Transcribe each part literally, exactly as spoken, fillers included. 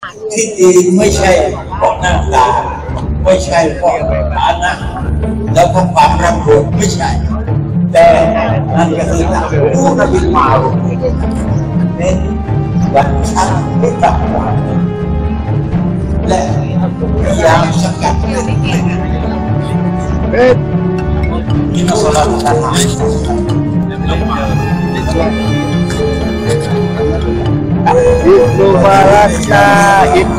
ที่จริงไม่ใช่เพราะหน้าตาไม่ใช่เพราะฐานะแล้วก็ความร่ำรวยไม่ใช่แต่นั่นก็คือหลักผู้นำมาเน้นหลักชั้นที่ต่ำกว่าและพยายามสกัดini masalah tanah. Itu balasa itu.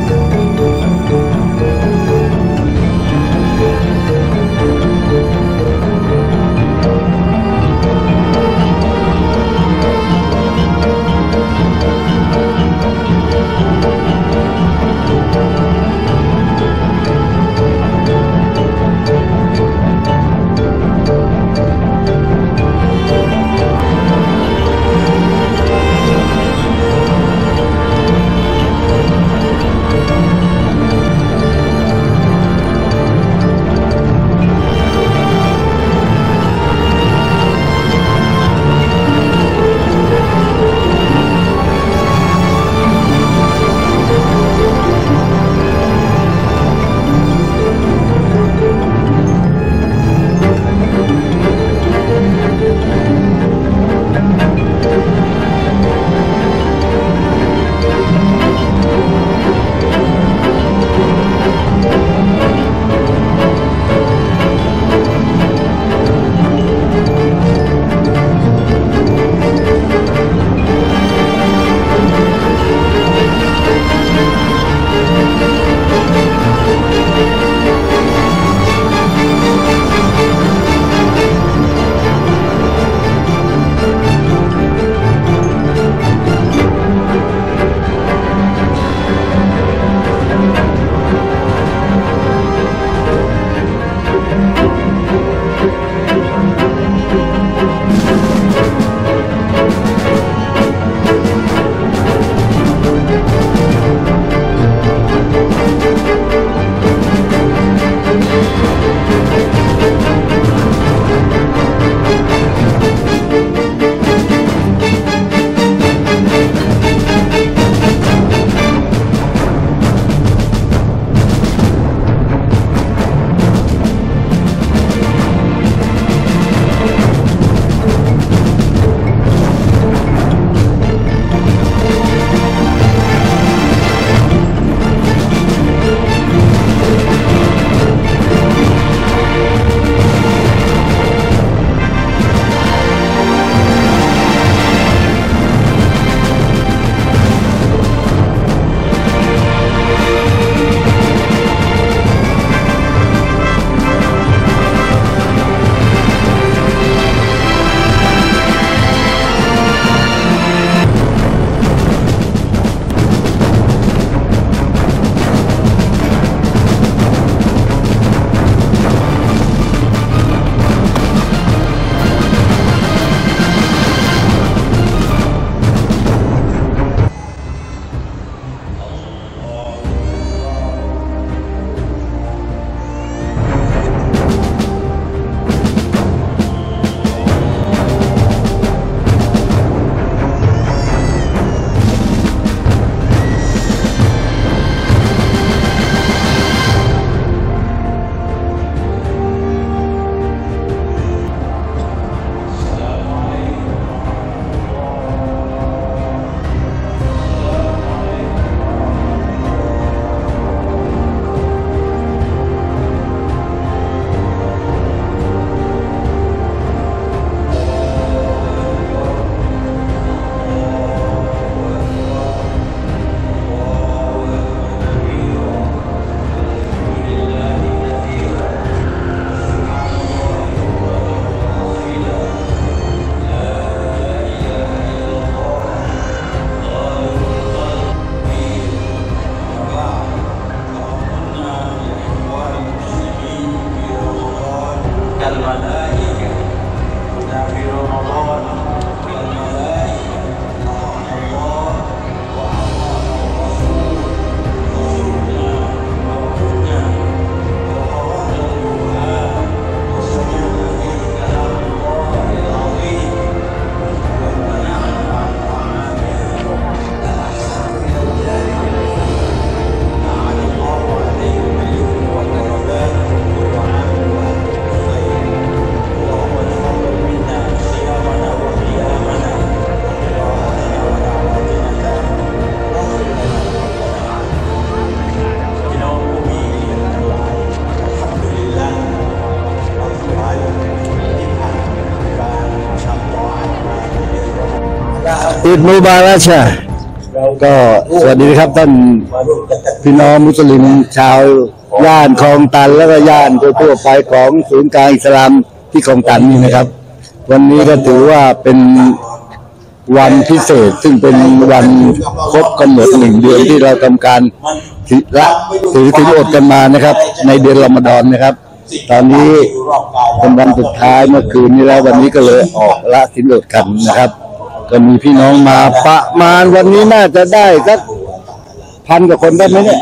อิดมูบาราชาก็สวัสดีครับท่านพี่น้องมุสลิมชาวย่านคลองตันและก็ย่านทั่วไปของศูนย์กลางอิสลามที่คลองตันนี่นะครับวันนี้ก็ถือว่าเป็นวันพิเศษซึ่งเป็นวันครบกำหนดหนึ่งเดือนที่เราทำการละถือถืออดกันมานะครับในเดือนรอมฎอนนะครับตอนนี้เป็นวันสุดท้ายเมื่อคืนนี้แล้ววันนี้ก็เลยออกละศีลอดกันนะครับก็มีพี่น้องมาประมาณวันนี้น่าจะได้สักพันกว่าคนได้ไหมเนี่ย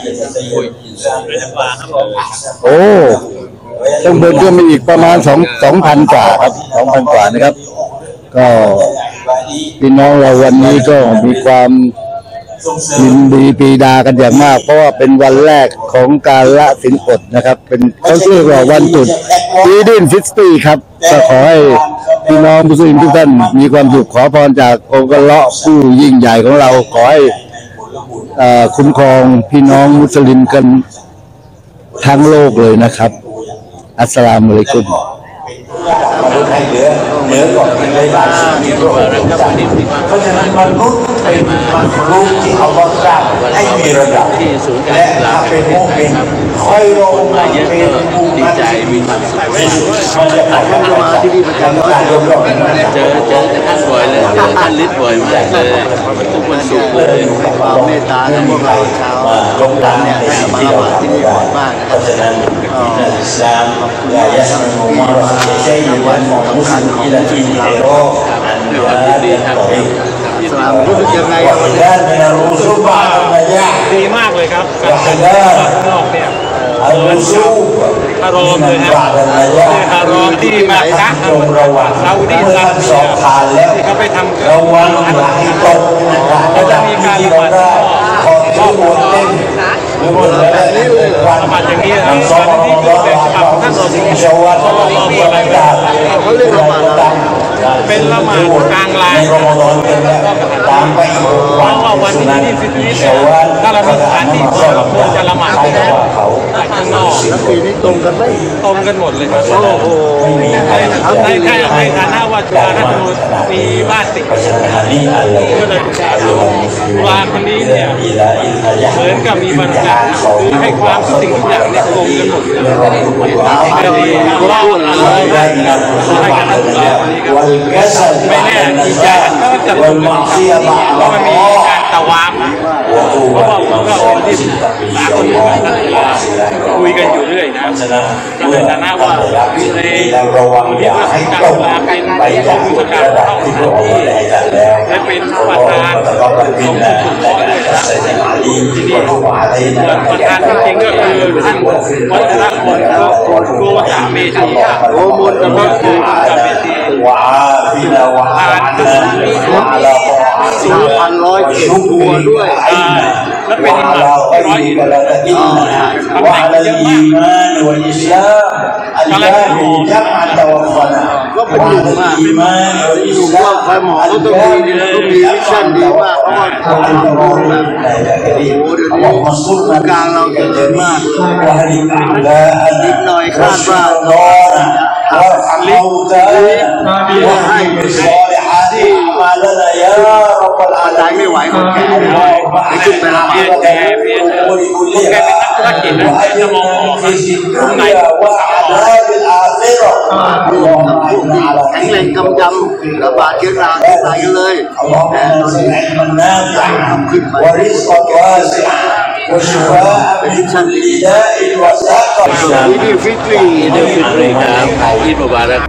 โอ้ต้องเดินเพิ่มอีกประมาณสองสองพันกว่าครับสองพันกว่านะครับก็พี่น้องเราวันนี้ก็มีความยินดีปีดากันอย่างมากเพราะว่าเป็นวันแรกของการละศีลอดนะครับเป็นเขาเรียกว่าวันจุดอีดินฟิตรีครับก็ขอให้พี่น้องมุสลิมทุกท่านมีความสุขขอพรจากองค์อัลเลาะห์ผู้ยิ่งใหญ่ของเราขอให้คุ้มครองพี่น้องมุสลิมกันทั้งโลกเลยนะครับอัสสลามุอะลัยกุมให้เหลือเหลือก่อนเป็นหลายสิ่งที่พระองค์ทรงสร้างเพราะฉะนั้นมนุษย์เป็นมนุษย์ที่อัลลอฮ์สร้างให้มีระดับและถ้าเป็นมุมินคอยรอมาเยอะดีใจมีความสุขมันจะผ่านเข้ามาที่นี่ประจำการรวมรอบเจอเจอท่านบ่อยเลยเจอท่านฤทธิ์บ่อยมากเลยทุกวันศุกร์เลยความเมตตาของพวกเราชาวลงดันเนี่ยได้มาละหมาดที่นี่บ่อยมากนะครับเพราะฉะนั้นอิสลามอย่ายันมุมาระใช่วันของมุสลิมที่ละที่ในโลกอันดีครับอิสลามรู้สึกยังไงวันนี้เป็นรูซุบะดีมากเลยครับการเป็นนอกเนี่ยอัลรูซุฮารอมเลยนะฮารอมที่มาคักซาอุดีอาระเบียที่เขาไปทำระวังอย่าให้ตกเขาจะมีการละหมาดขอที่บนเต้นหรือบนอะไรนี่เลยละหมาดอย่างนี้นะตอนที่คือแบบฉบับท่านรอซูลชาวาลมีอะไรเขาเรียกละหมาดเป็นละหมาดกลางลานตามไปอีกวันเพราะว่าวันที่นี่ฟิตรีเนี่ยถ้าเรามีสถานที่เราควรจะละหมาดที่นั่นข้างนอกแล้วปีนี้ตรงกันไหมตรงกันหมดเลยครับโอ้โหในในในฐานะว่าจุฬาราชมงคลมีบ้านติดก็เลยจุฬาคนนี้เนี่ยเหมือนกับมีบรรยากาศคือให้ความทุกสิ่งทุกอย่างเนี่ยตรงกันหมดเลยเล่าอะไรได้ให้กันทุกอย่างไม่แน่อีกอย่างก็จะเพราะมันมีการตะวามเพราะว่าผมก็เป็นที่สาคนคุยกันอยู่เรื่อยนะก็เลยฐานะว่าในวันที่ว่าการจุฬาเป็นผู้จัดการเข้าสถานที่และเป็นประธานของผู้ถูกขอด้วยนะที่นี่ประธานจริงๆก็คือท่านวัชรพลโกตะเมธีโกมลก็คือโกตะเมธีผ่านจุฬามีสี่พันร้อยเจ็ดตัวด้วยแล้วเป็นอิหม่ามร้อยอิหม่ามตำแหน่งเยอะมากอะไรก็เป็นหนุ่มมากหนุ่มว่าใครหมอก็ต้องมีต้องมีวิชั่นดีมากเพราะว่าทำมองแบบโอ้โหเดี๋ยวนี้กลางเราเจริญมากนิดหน่อยคาดว่าลิฟที่ให้ที่มาตายไม่ไหวคนแก่ไม่ขึ้นไปละหมาดแกเพียงคนแกเป็นนักธุรกิจนะจะมองออกตรงไหนว่าแข็งแรงกำยำระบาดเชื้อราที่ไหนกันเลยแต่ตอนนี้มันน่าจะทำขึ้นไปเป็นชั้นดีอีดีฟิตรีอีดีฟิตรีครับอีดมุบารัก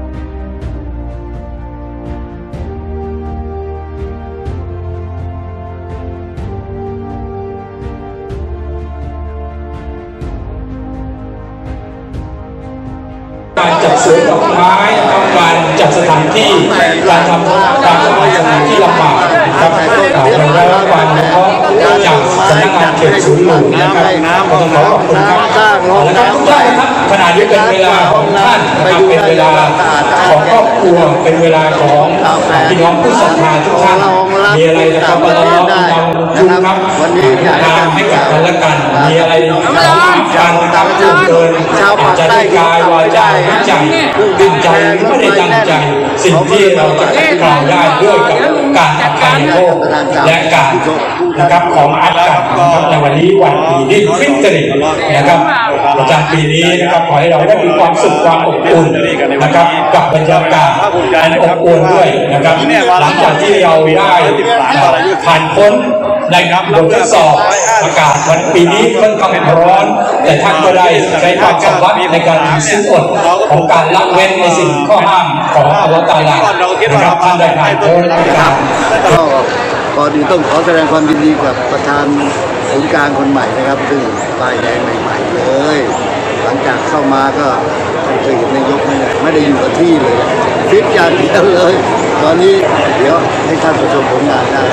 การจัดสวนดอกไม้การจัดสถานที่การทำการทำสถานที่ละหมาดครับอย่างไรละวันก็จากสำนักงานเขตศูนย์หลวงนะครับขอขอบคุณครับนะครับทุกท่านนะครับขณะนี้เป็นเวลาของท่านนะครับเป็นเวลาของครอบครัวเป็นเวลาของพี่น้องผู้ศรัทธาทุกท่านรับมีอะไรนะครับเราเราได้เรานะคุณครับครับวันนี้อยากทางให้กับกันและกันมีอะไรการการเกินเกินชาวปากจะใต้ได้กายวาจาใจตั้งใจไม่ได้ตั้งใจสิ่งที่เราจะกล่าวได้ด้วยกับการอภัยโทษและการนะครับของอัลลอฮ์ในวันนี้วันอีดิลฟิตรนะครับประจำปีนี้นะครับขอให้เราได้มีความสุขความอบอุ่นนะครับกับบรรยากาศอันอบอุ่นด้วยนะครับหลังจากที่เราได้ผ่านพ้นในบททดสอบอากาศวันปีนี้ค่อนข้างร้อนแต่ท่านก็ได้ใช้ความสำคัญในการถือศีลอดของการละเว้นในสิ่งข้อห้ามของอัลลอฮฺตะอาลานะครับท่านได้ผ่านพ้นนะครับก็ก่อนอื่นต้องขอแสดงความยินดีกับประธานศูนย์กลางคนใหม่นะครับซึ่งป้ายแดงใหม่ๆเลย หลังจากเข้ามาก็เคยเห็นนายกไม่ได้ไม่ได้อยู่กับที่เลยฟิตอย่างเดียวเลย ตอนนี้เดี๋ยวให้ท่านประชมผลงานได้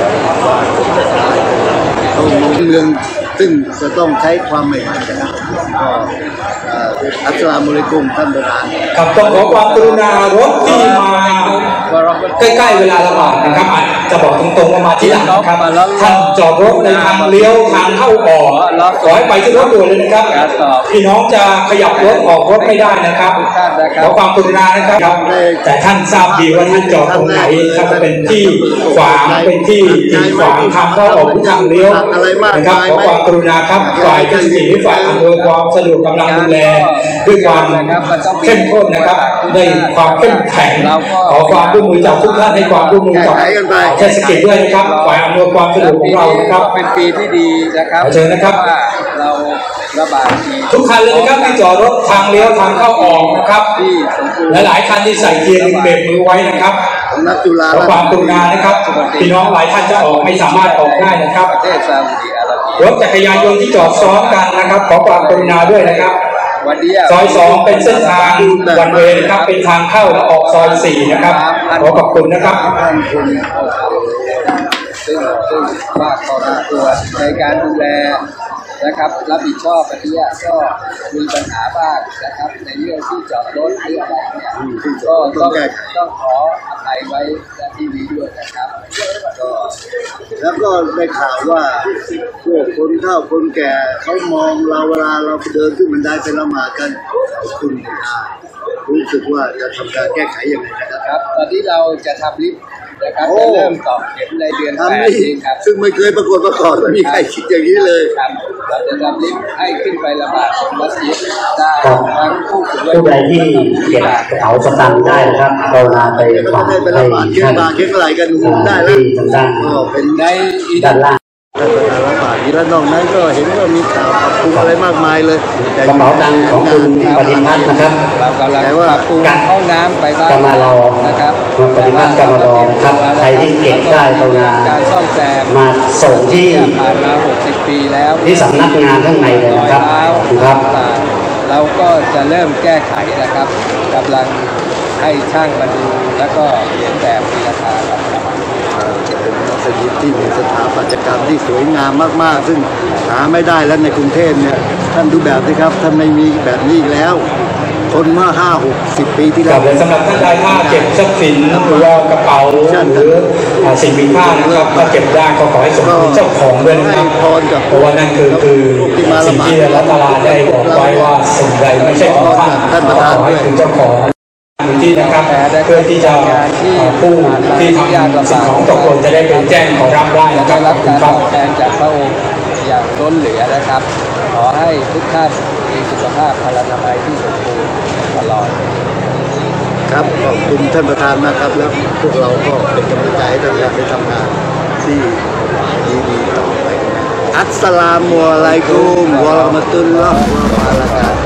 ตรงเมืองซึ่งจะต้องใช้ความใหม่ๆนะครับก็อัสสลามุอะลัยกุมท่านประธานครับต้องขอความกรุณารถที่มาใกล้ๆเวลาละหมาดนะครับอาจจะบอกตรงๆว่ามาที่หลังนะครับท่านจอดรถในทางเลี้ยวทางเข้าออกขอให้ไปที่รถด่วนเลยนะครับพี่น้องจะขยับรถออกรถไม่ได้นะครับขอความกรุณานะครับแต่ท่านทราบดีว่าท่านจอดตรงไหนถ้าเป็นที่ขวางเป็นที่กีดขวางทางเข้าออกทางเลี้ยวนะครับขอความกรุณาครับฝ่ายเจ้าหน้าที่ฝ่ายอำนวยความสะดวกกำลังดูแลด้วยความเข้มข้นนะครับด้วยความเข้มแข็งขอความร่วมมือจากทุกท่านให้ความร่วมมือจากเทศกิจด้วยนะครับฝ่ายอำนวยความสะดวกของเรานะครับเป็นปีที่ดีนะครับเชิญนะครับเราระบาดทีทุกคันเลยนะครับที่จอดรถทางเลี้ยวทางเข้าออกนะครับที่สมบูรณ์และหลายคันที่ใส่เกียร์เบรกมือไว้นะครับของนักจุฬาขอความกรุณานะครับพี่น้องหลายท่านจะออกไม่สามารถออกได้นะครับประเทศซาอุดิอาระเบียรถจักรยานยนต์ที่จอดซ้อนกันนะครับขอความกรุณาด้วยนะครับวันนี้ซอยสองเป็นเส้นทางวันเวย์นะครับเป็นทางเข้าและออกซอยสี่นะครับขอขอบคุณนะครับท่านคุณซึ่งซึ่งมากพอสมควรในการดูแลนะครับรับผิดชอบอันนี้ก็มีปัญหาบ้างนะครับในเรื่องที่จอดรถหรืออะไรเนี่ยก็ต้องต้องขออภัยไว้ณที่นี้ด้วยนะครับก็แล้วก็ได้ข่าวว่าพวกคนเฒ่าคนแก่เขามองเราเวลาเราเดินขึ้นบันไดไปละหมาดกันเขาขึ้นไม่ได้รู้สึกว่าจะทำการแก้ไขยังไงนะครับครับตอนนี้เราจะทำลิฟต์นะครับจะเริ่มตอกเข็มในเดือนแปทำดนี่นี้ครับซึ่งไม่เคยปรากฏมาก่อนไม่มีใครคิดอย่างนี้เลยครับเราจะทำลิฟต์ให้ขึ้นไปละหมาดของมัสยิดได้ทั้งผู้สูงอายุผู้ใดที่เก็บกระเป๋าสตางค์ได้นะครับกรุณาไปไม่ฝากได้ไปละหมาดเค้กบาเค้กอะไรกันได้แล้วที่ทางด้านก็เป็นในอีกด้านล่างท่านประธานละหมาดนี้แล้วนอกนั้นก็เห็นว่ามีข่าวปรับปรุงอะไรมากมายเลยแต่กระเป๋าตังค์ของคุณปฏิพัฒน์นะครับเรากำลังปรับปรุงห้องน้ำไปบ้างกำมารอนะครับคุณปฏิพัฒน์กำมารอครับใครที่เก็บได้กรุณาการซ่อมแซมมาส่งที่ผ่านมาหกสิบปีแล้วที่สำนักงานข้างในเลยนะครับครับเราก็จะเริ่มแก้ไขนะครับกำลังให้ช่างมาดูแล้วก็เขียนแบบมีราคาครับเป็นมัสยิดที่มีสถาปัตยกรรมที่สวยงามมากๆซึ่งหาไม่ได้แล้วในกรุงเทพเนี่ยท่านดูแบบสิครับท่านไม่มีแบบนี้อีกแล้วคนเมื่อห้าหกสิบปีที่คแล้รัวบและสำหรับท่านใดถ้าเก็บทรัพย์สินหรือว่ากระเป๋าหรือสิ่งมีค่านะครับถ้าเก็บได้ก็ขอให้สมคืนเจ้าของด้วยนะครับเพราะว่านั่นคือคือสิ่งที่รัฐบาลได้บอกไว้ว่าสิ่งใดไม่ใช่ของท่านก็ขอให้คืนเจ้าของอยู่ที่นะครับเพื่อที่จะผู้ที่ทำสิ่งของตกหล่นจะได้เป็นแจ้งขอรับได้นะคได้รับขรัอบบคุณการครับตอบแทนจากพระองค์อย่างล้นเหลือนะครับ ขอให้ทุกท่านมีสุขภาพพลานามัยที่สมบูรณ์ตลอดครับขอบคุณท่านประธานมากครับแล้วพวกเราก็เป็นกำลังใจให้ท่านไปทำงานที่ดีๆต่อไปอัสสลามุอะลัยกุมวะเราะมะตุลลอฮ์วะบะเราะกาตุฮ์